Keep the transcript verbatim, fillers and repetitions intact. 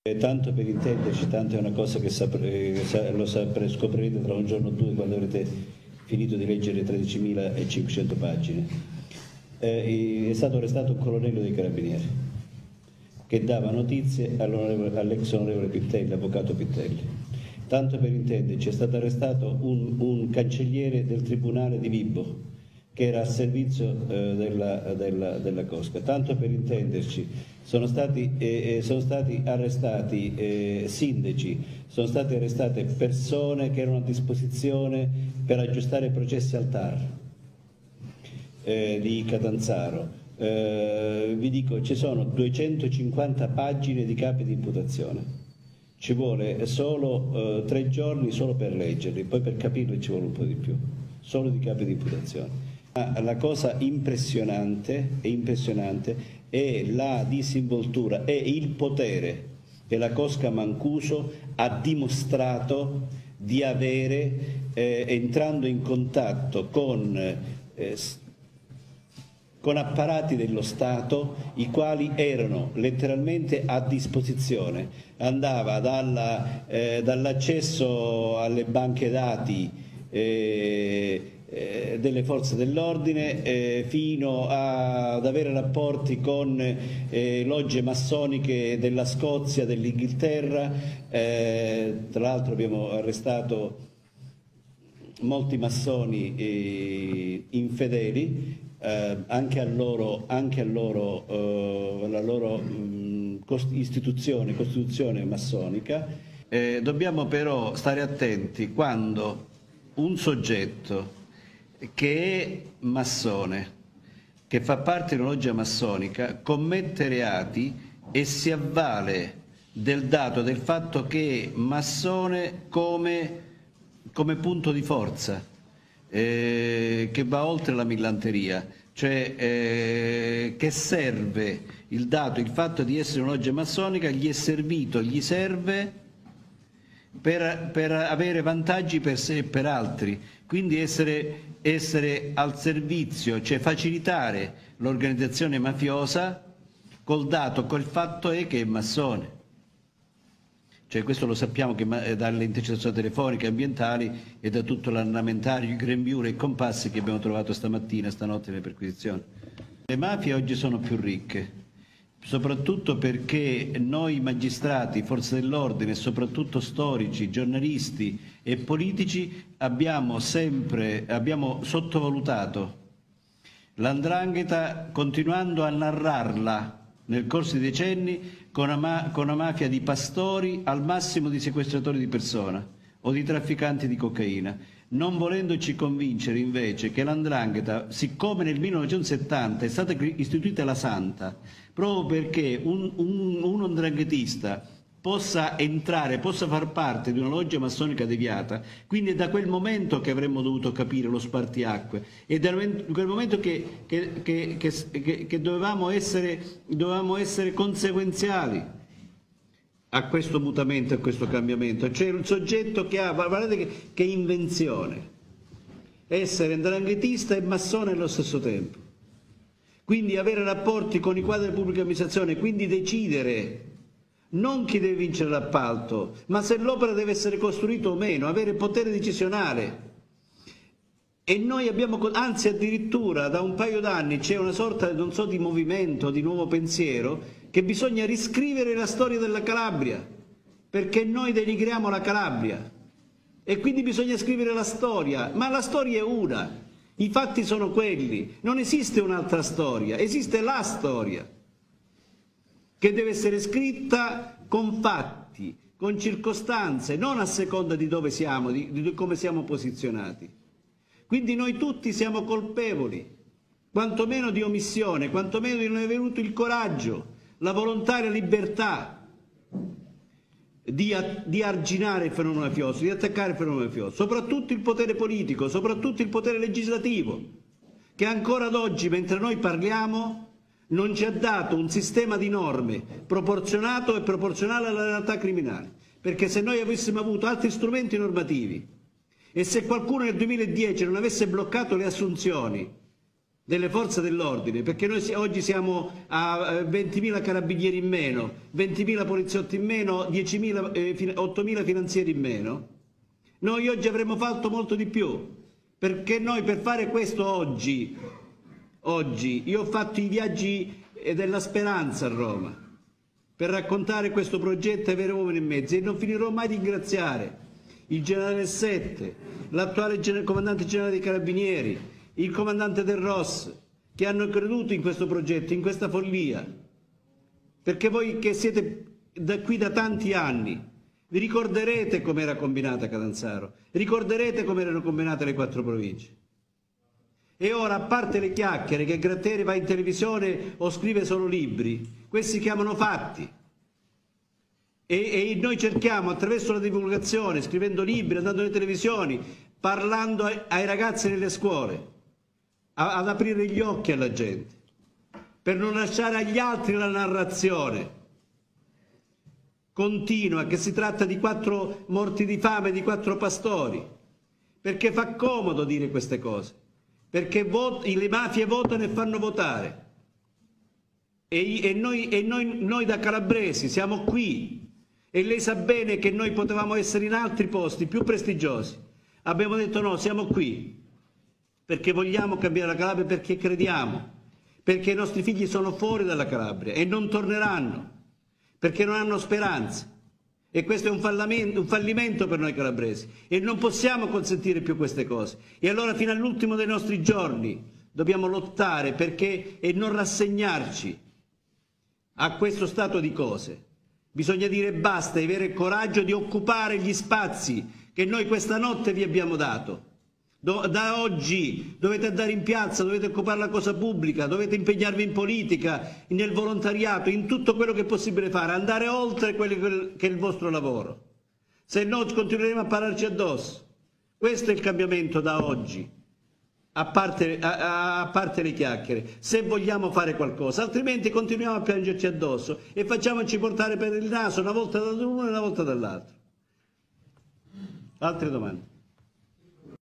Eh, tanto per intenderci, tanto è una cosa che sapre, lo sapre, scoprirete tra un giorno o due quando avrete finito di leggere tredicimilacinquecento pagine. Eh, è stato arrestato un colonnello dei carabinieri che dava notizie all'ex onorevole Pittelli, avvocato Pittelli. Tanto per intenderci, è stato arrestato un, un cancelliere del tribunale di Vibo che era a servizio eh, della, della, della Cosca. Tanto per intenderci, sono stati, eh, sono stati arrestati eh, sindaci, sono state arrestate persone che erano a disposizione per aggiustare i processi al T A R eh, di Catanzaro. Eh, vi dico, ci sono duecentocinquanta pagine di capi di imputazione. Ci vuole solo eh, tre giorni solo per leggerli, poi per capirli ci vuole un po' di più, solo di capi di imputazione. La cosa impressionante, è impressionante è la disinvoltura e il potere che la Cosca Mancuso ha dimostrato di avere eh, entrando in contatto con, eh, con apparati dello Stato i quali erano letteralmente a disposizione. Andava dalla, eh, dall'accesso alle banche dati eh, delle forze dell'ordine eh, fino a, ad avere rapporti con eh, logge massoniche della Scozia, dell'Inghilterra. Eh, tra l'altro abbiamo arrestato molti massoni eh, infedeli, eh, anche a loro, anche a loro eh, alla loro mh, istituzione, costituzione massonica. Eh, dobbiamo però stare attenti quando un soggetto che è massone, che fa parte di una loggia massonica, commette reati e si avvale del dato del fatto che è massone come, come punto di forza, eh, che va oltre la millanteria, cioè eh, che serve il dato, il fatto di essere una loggia massonica gli è servito, gli serve Per, per avere vantaggi per sé e per altri, quindi essere, essere al servizio, cioè facilitare l'organizzazione mafiosa col dato, col fatto è che è massone. Cioè questo lo sappiamo che dalle intercettazioni telefoniche ambientali e da tutto l'armamentario, i grembiule e compassi che abbiamo trovato stamattina, stanotte nelle perquisizioni. Le mafie oggi sono più ricche, soprattutto perché noi magistrati, forze dell'ordine e soprattutto storici, giornalisti e politici abbiamo sempre abbiamo sottovalutato l'Andrangheta, continuando a narrarla nel corso dei decenni con una, con una mafia di pastori, al massimo di sequestratori di persona o di trafficanti di cocaina, non volendoci convincere invece che l'Andrangheta, siccome nel millenovecentosettanta è stata istituita la Santa, proprio perché un, un, un andranghetista possa entrare, possa far parte di una loggia massonica deviata, quindi è da quel momento che avremmo dovuto capire lo spartiacque, è da quel momento che, che, che, che, che dovevamo, essere, dovevamo essere conseguenziali a questo mutamento, a questo cambiamento. C'è un soggetto che ha, guardate che, che invenzione, essere andranghetista e massone allo stesso tempo, quindi avere rapporti con i quadri della pubblica amministrazione, quindi decidere non chi deve vincere l'appalto, ma se l'opera deve essere costruita o meno, avere potere decisionale. E noi abbiamo, anzi addirittura da un paio d'anni c'è una sorta, non so, di movimento, di nuovo pensiero, che bisogna riscrivere la storia della Calabria, perché noi denigriamo la Calabria e quindi bisogna scrivere la storia, ma la storia è una, i fatti sono quelli, non esiste un'altra storia, esiste la storia che deve essere scritta con fatti, con circostanze, non a seconda di dove siamo, di, di come siamo posizionati. Quindi noi tutti siamo colpevoli, quantomeno di omissione, quantomeno di non aver avuto il coraggio, la volontà e la libertà di, di arginare il fenomeno mafioso, di attaccare il fenomeno mafioso, soprattutto il potere politico, soprattutto il potere legislativo, che ancora ad oggi, mentre noi parliamo, non ci ha dato un sistema di norme proporzionato e proporzionale alla realtà criminale, perché se noi avessimo avuto altri strumenti normativi e se qualcuno nel duemiladieci non avesse bloccato le assunzioni delle forze dell'ordine, perché noi oggi siamo a ventimila carabinieri in meno, ventimila poliziotti in meno, diecimila, eh, ottomila finanzieri in meno, noi oggi avremmo fatto molto di più, perché noi per fare questo oggi, oggi io ho fatto i viaggi della speranza a Roma, per raccontare questo progetto ai veri uomini e mezzi, e non finirò mai di ringraziare il generale Sette, l'attuale comandante generale dei Carabinieri, il comandante del R O S, che hanno creduto in questo progetto, in questa follia, perché voi che siete da qui da tanti anni vi ricorderete come era combinata Catanzaro, ricorderete come erano combinate le quattro province. E ora, a parte le chiacchiere che Gratteri va in televisione o scrive solo libri, questi chiamano fatti. E, e noi cerchiamo attraverso la divulgazione, scrivendo libri, andando nelle televisioni, parlando ai, ai ragazzi nelle scuole, a, ad aprire gli occhi alla gente, per non lasciare agli altri la narrazione continua che si tratta di quattro morti di fame, di quattro pastori, perché fa comodo dire queste cose, perché vot- le mafie votano e fanno votare. E, e, noi, e noi, noi da calabresi siamo qui, e lei sa bene che noi potevamo essere in altri posti più prestigiosi. Abbiamo detto no, siamo qui perché vogliamo cambiare la Calabria, perché crediamo, perché i nostri figli sono fuori dalla Calabria e non torneranno, perché non hanno speranza. E questo è un fallimento, un fallimento per noi calabresi, e non possiamo consentire più queste cose. E allora fino all'ultimo dei nostri giorni dobbiamo lottare perché e non rassegnarci a questo stato di cose. Bisogna dire basta e avere il coraggio di occupare gli spazi che noi questa notte vi abbiamo dato. Do, da oggi dovete andare in piazza, dovete occupare la cosa pubblica, dovete impegnarvi in politica, nel volontariato, in tutto quello che è possibile fare, andare oltre quello che è il vostro lavoro. Se no continueremo a pararci addosso. Questo è il cambiamento da oggi, a parte, a, a parte le chiacchiere, se vogliamo fare qualcosa, altrimenti continuiamo a piangerci addosso e facciamoci portare per il naso una volta da uno e una volta dall'altro. Altre domande?